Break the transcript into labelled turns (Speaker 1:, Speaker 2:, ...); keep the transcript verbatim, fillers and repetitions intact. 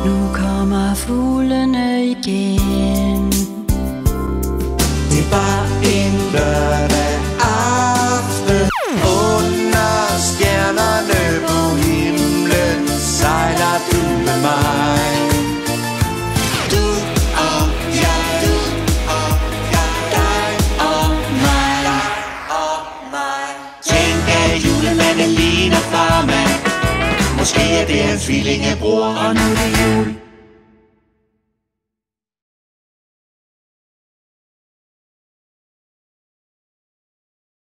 Speaker 1: Nu kommer fuglene igen.
Speaker 2: Det var en lørdag aften. Under stjernerne på himlen sejler du med mig. Du og jeg, du og jeg, dig og mig, dig og mig. Tænk, at julemanden ligner farmand. Måske er det hans tvillingebror, og nu er det jul.